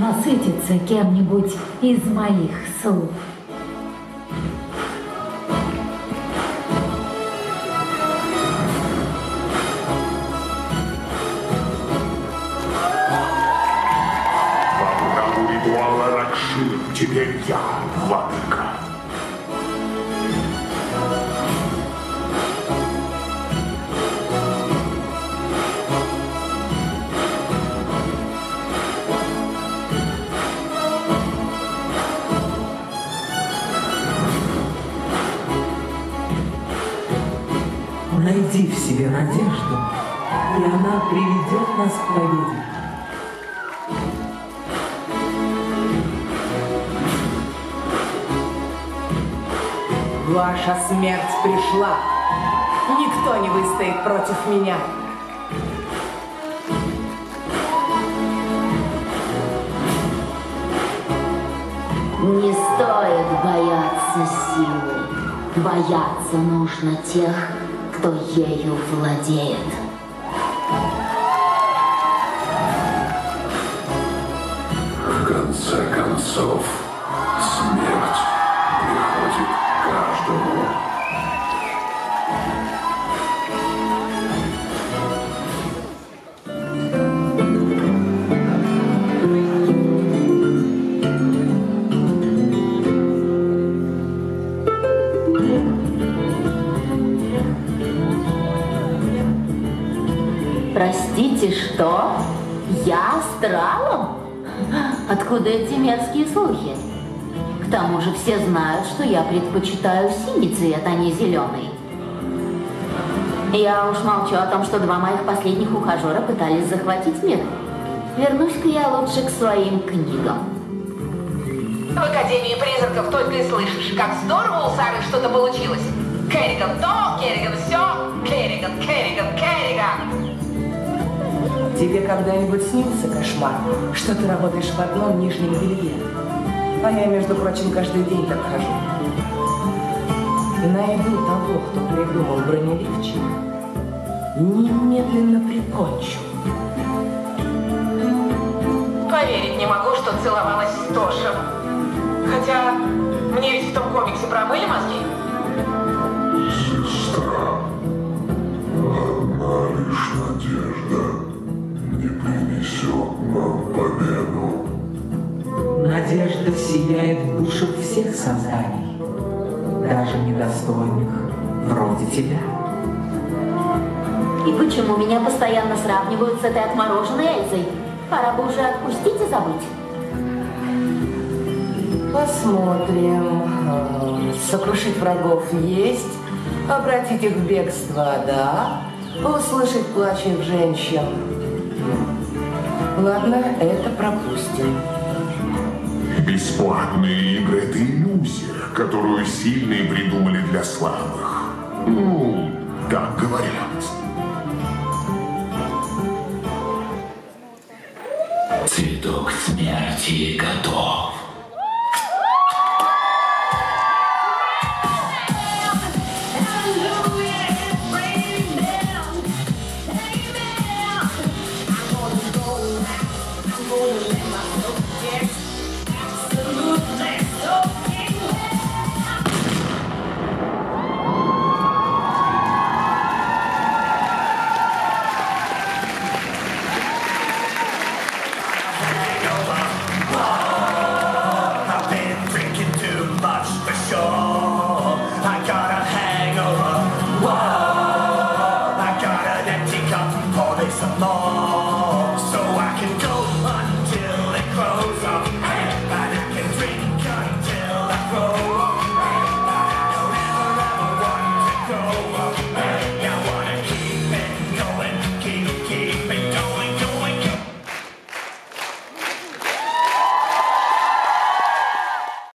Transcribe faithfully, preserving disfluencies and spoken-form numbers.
насытиться кем-нибудь из моих слуг. По праву ритуала Ракшир, теперь я, владыка. Найди в себе надежду, и она приведет нас к победе. Ваша смерть пришла. Никто не выстоит против меня. Не стоит бояться силы. Бояться нужно тех, кто ею владеет. В конце концов, смерть приходит к каждому. Простите, что? Я астралом? Откуда эти мерзкие слухи? К тому же все знают, что я предпочитаю синий цвет, а не зеленый. Я уж молчу о том, что два моих последних ухажера пытались захватить мир. Вернусь-ка я лучше к своим книгам. В Академии призраков только и слышишь, как здорово у Сары что-то получилось. Керриган то, Керриган все, Керриган, Керриган, Керриган. Тебе когда-нибудь снился кошмар, что ты работаешь в одном нижнем белье? А я, между прочим, каждый день так хожу. Найду того, кто придумал бронеливчик, немедленно прикончу. Поверить не могу, что целовалась с Тошем. Хотя, мне ведь в том комиксе промыли мозги. Сестра, одна лишь надежда не принесет нам победу. Надежда сияет в душах всех созданий, даже недостойных, вроде тебя. И почему меня постоянно сравнивают с этой отмороженной Эльзой? Пора бы уже отпустить и забыть. Посмотрим. Сокрушить врагов есть, обратить их в бегство, да, услышать плач их женщин. Ладно, это пропустим. Бесплатные игры — это иллюзия, которую сильные придумали для слабых. Ну, так говорят. Цветок смерти готов. Some more.